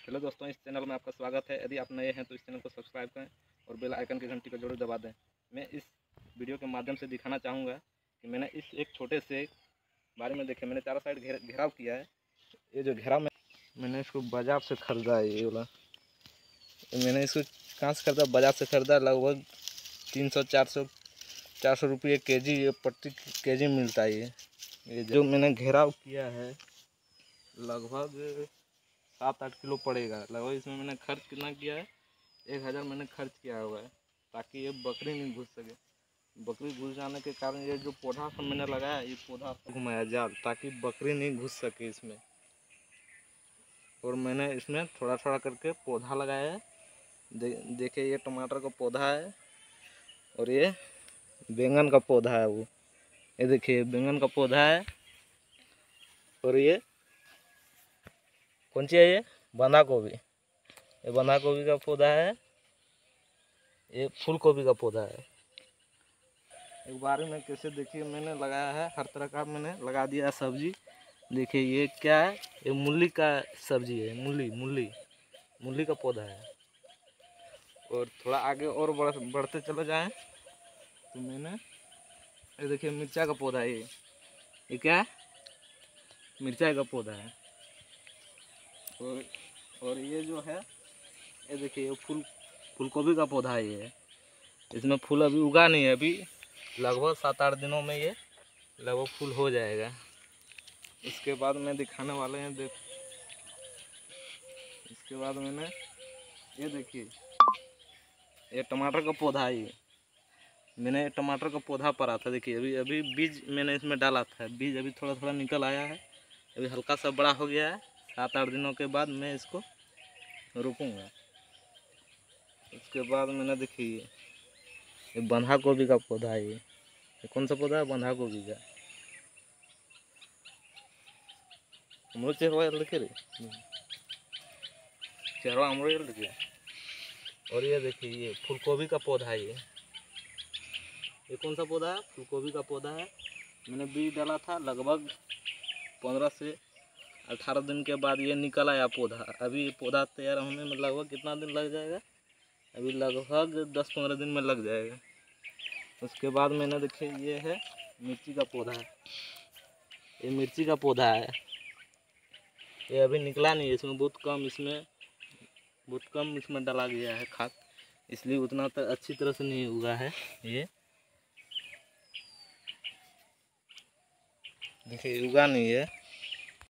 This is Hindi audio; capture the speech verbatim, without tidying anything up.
हेलो दोस्तों, इस चैनल में आपका स्वागत है। यदि आप नए हैं तो इस चैनल को सब्सक्राइब करें और बेल आइकन की घंटी को जरूर दबा दें। मैं इस वीडियो के माध्यम से दिखाना चाहूँगा कि मैंने इस एक छोटे से बारे में देखे, मैंने चारों साइड घेर घेराव किया है। ये जो घेराव में मैंने इसको बाजार से ख़रीदा है, ये वाला मैंने इसको कहाँ से ख़रीदा? बाजार से ख़रीदा। लगभग तीन सौ चार सौ चार सौ रुपये के जी प्रति के जी मिलता है। ये ये जो मैंने घेराव किया है लगभग सात आठ किलो पड़ेगा लगभग। इसमें मैंने खर्च कितना किया है? एक हज़ार मैंने खर्च किया हुआ है ताकि ये बकरी नहीं घुस सके। बकरी घुस जाने के कारण ये जो पौधा सब मैंने लगाया, ये पौधा घुमाया जाल ताकि बकरी नहीं घुस सके इसमें। और मैंने इसमें थोड़ा थोड़ा करके पौधा लगाया है। दे, देखिए ये टमाटर का पौधा है और ये बैंगन का पौधा है। वो ये देखिए बैंगन का पौधा है और ये कौन सी है? ये बंधा गोभी। ये बंधा गोभी का पौधा है। ये फूल गोभी का पौधा है। एक बार में कैसे देखिए मैंने लगाया है, हर तरह का मैंने लगा दिया है सब्जी। देखिए ये क्या है? ये मूली का सब्जी है। मूली मूली मूली का पौधा है। और थोड़ा आगे और बढ़ बढ़ते चले जाएं तो मैंने ये देखिए मिर्चा का पौधा है। ये ये क्या है? मिर्चा का पौधा है। और और ये जो है, ये देखिए ये फूल फूल गोभी का पौधा है। ये इसमें फूल अभी उगा नहीं है, अभी लगभग सात आठ दिनों में ये लगभग फूल हो जाएगा। इसके बाद मैं दिखाने वाले हैं, देख इसके बाद मैंने ये देखिए ये टमाटर का पौधा है। ये मैंने टमाटर का पौधा पड़ा था। देखिए अभी अभी बीज मैंने इसमें डाला था। बीज अभी थोड़ा थोड़ा निकल आया है, अभी हल्का सा बड़ा हो गया है। सात आठ दिनों के बाद मैं इसको रोपूंगा। उसके बाद मैंने देखिए ये बंधा गोभी का पौधा है। ये ये कौन सा पौधा है? बंधा गोभी का। हम चेहरा लिखे रे चेहरा हम लिखे। और ये देखिए ये फूल गोभी का पौधा है। ये ये कौन सा पौधा है? फूल गोभी का पौधा है। मैंने बीज डाला था, लगभग पंद्रह से अठारह दिन के बाद ये निकल आया पौधा। अभी पौधा तैयार होने में लगभग कितना दिन लग जाएगा? अभी लगभग दस पंद्रह दिन में लग जाएगा। उसके बाद मैंने देखिए ये है मिर्ची का पौधा है। ये मिर्ची का पौधा है। ये अभी निकला नहीं है, इसमें बहुत कम इसमें बहुत कम इसमें डाला गया है खाद, इसलिए उतना तो अच्छी तरह से नहीं उगा है। ये देखिए उगा नहीं है।